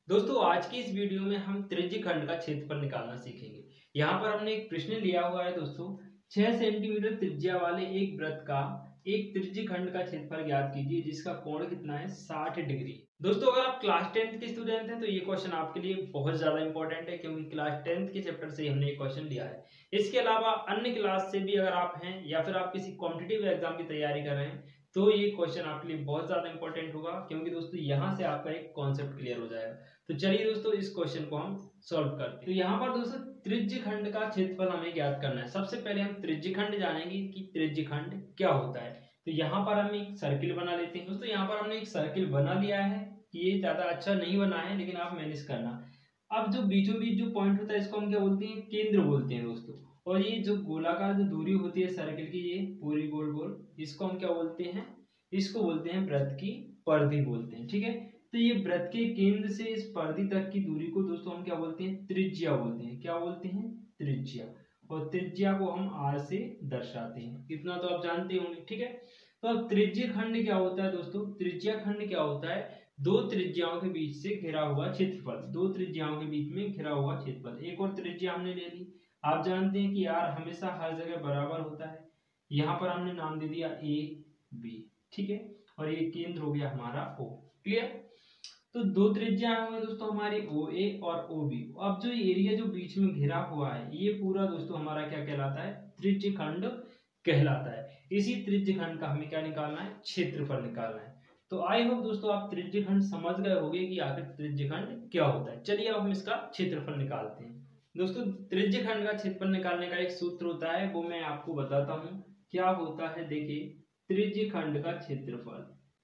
दोस्तों आज की इस वीडियो में हम त्रिज्यीय खंड का क्षेत्रफल निकालना सीखेंगे। यहाँ पर हमने एक प्रश्न लिया हुआ है दोस्तों, 6 सेंटीमीटर त्रिज्या वाले एक वृत्त का एक त्रिज्यीय खंड का क्षेत्रफल ज्ञात कीजिए जिसका कोण कितना है 60 डिग्री। दोस्तों अगर आप क्लास 10th के स्टूडेंट हैं तो ये क्वेश्चन आपके लिए बहुत ज्यादा इंपॉर्टेंट है क्योंकि क्लास 10th के चैप्टर से हमने ये क्वेश्चन लिया है। इसके अलावा अन्य क्लास से भी अगर आप हैं या फिर आप किसी कॉम्पिटिटिव एग्जाम की तैयारी कर रहे हैं तो ये क्वेश्चन आपके लिए बहुत ज्यादा इंपॉर्टेंट होगा क्योंकि दोस्तों यहाँ से आपका एक कॉन्सेप्ट क्लियर हो जाएगा। तो चलिए दोस्तों इस क्वेश्चन को हम सॉल्व करते हैं। तो यहाँ पर दोस्तों त्रिज्यीय खंड का क्षेत्रफल हमें ज्ञात करना है। सबसे पहले हम त्रिज्यीय खंड जानेंगे कि त्रिज्यीय खंड क्या होता है। तो यहाँ पर हम एक सर्किल बना लेते हैं। दोस्तों यहाँ पर हमने एक सर्किल बना लिया है। ये ज्यादा अच्छा नहीं बना है लेकिन आप मैनेज करना। अब जो बीचों बीच जो पॉइंट होता है इसको हम क्या बोलते हैं, केंद्र बोलते हैं दोस्तों। और ये जो गोलाकार जो दूरी होती है सर्किल की, ये पूरी गोल गोल, इसको हम क्या बोलते हैं, इसको बोलते हैं वृत्त की परिधि बोलते हैं। ठीक है, तो ये वृत्त के केंद्र से इस परिधि तक की दूरी को दोस्तों हम क्या बोलते हैं, त्रिज्या बोलते हैं। क्या बोलते हैं, त्रिज्या। और त्रिज्या को हम r से दर्शाते हैं। इतना तो आप जानते होंगे। ठीक है, तो अब त्रिज्यीय खंड क्या होता है दोस्तों, त्रिज्यीय खंड क्या होता है, दो त्रिज्याओं के बीच से घिरा हुआ क्षेत्रफल। दो त्रिज्याओं के बीच में घिरा हुआ क्षेत्रफल। एक और त्रिज्या हमने ले ली। आप जानते हैं कि r हमेशा हर जगह बराबर होता है। यहाँ पर हमने नाम दे दिया a b। ठीक है, और ये केंद्र हो गया हमारा O। क्लियर। तो दो त्रिज्या होंगे दोस्तों हमारी OA और OB। अब जो एरिया जो बीच में घिरा हुआ है ये पूरा दोस्तों हमारा क्या कहलाता है, त्रिज्यीय खंड कहलाता है। इसी त्रिज्यीय खंड का हमें क्या निकालना है, क्षेत्रफल निकालना है। तो आई होप दोस्तों आप त्रिज्यीय खंड समझ गए होंगे कि आखिर त्रिज्यीय खंड क्या होता है। चलिए अब हम इसका क्षेत्रफल निकालते हैं। दोस्तों त्रिज्यीय खंड का क्षेत्रफल निकालने का एक सूत्र होता है, वो मैं आपको बताता हूँ क्या होता है। देखिए त्रिज्यीय खंड का क्षेत्रफल,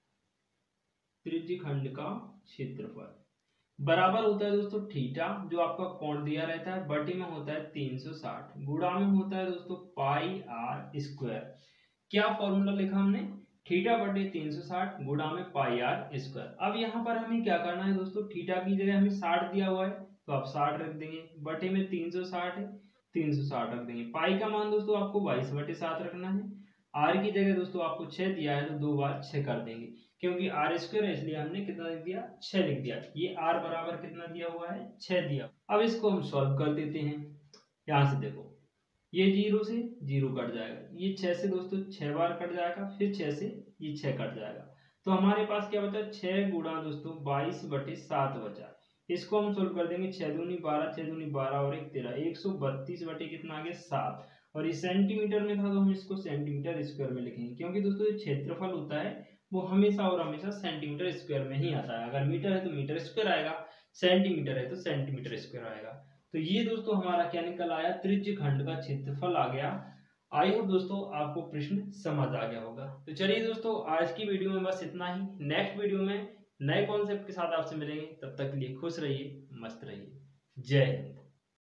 त्रिज्यीय खंड का क्षेत्रफल बराबर होता है दोस्तों थीटा, जो आपका कोण दिया रहता है, बटे में होता है 360, गुणा में होता है दोस्तों पाई आर स्क्वायर। क्या फॉर्मूला लिखा हमने, थीटा बटे 360 गुणा में पाई आर स्क्वायर। अब यहाँ पर हमें क्या करना है दोस्तों, थीटा की जगह हमें 60 दिया हुआ है तो आप 60 रख देंगे, बटे में 360 है 360 रख देंगे। पाई का मान दोस्तों आपको 22/7 रखना है। आर की जगह दोस्तों आपको 6 दिया है तो 2 बार 6 कर देंगे क्योंकि आर स्क्वायर है इसलिए हमने कितना लिख दिया, 6 लिख दिया। ये आर बराबर कितना दिया हुआ है, 6 दिया। अब इसको हम सॉल्व कर देते हैं। यहाँ से देखो ये 0 से 0 कट जाएगा, ये 6 से दोस्तों 6 बार कट जाएगा, फिर 6 से ये 6 कट जाएगा। तो हमारे पास क्या बचा, 6 गुणा दोस्तों 22/7 बचा। इसको हम सोल्व कर देंगे, 6 दूनी 12, 6 दूनी 12 और 1 13, 132 बटे कितना आ गया 7। और ये सेंटीमीटर में था तो हम इसको सेंटीमीटर स्क्वायर में लिखेंगे क्योंकि दोस्तों जो क्षेत्रफल होता है वो हमेशा और हमेशा सेंटीमीटर स्क्वायर में ही आता है। अगर मीटर है तो मीटर स्क्वायर आएगा, सेंटीमीटर है तो सेंटीमीटर स्क्वायर आएगा। तो ये दोस्तों हमारा क्या निकल आया, त्रिज्यीय खंड का क्षेत्रफल आ गया। आई होप दोस्तों आपको प्रश्न समझ आ गया होगा। तो चलिए दोस्तों आज की वीडियो में बस इतना ही। नेक्स्ट वीडियो में नए कॉन्सेप्ट के साथ आपसे मिलेंगे, तब तक के लिए खुश रहिए, मस्त रहिए। जय हिंद।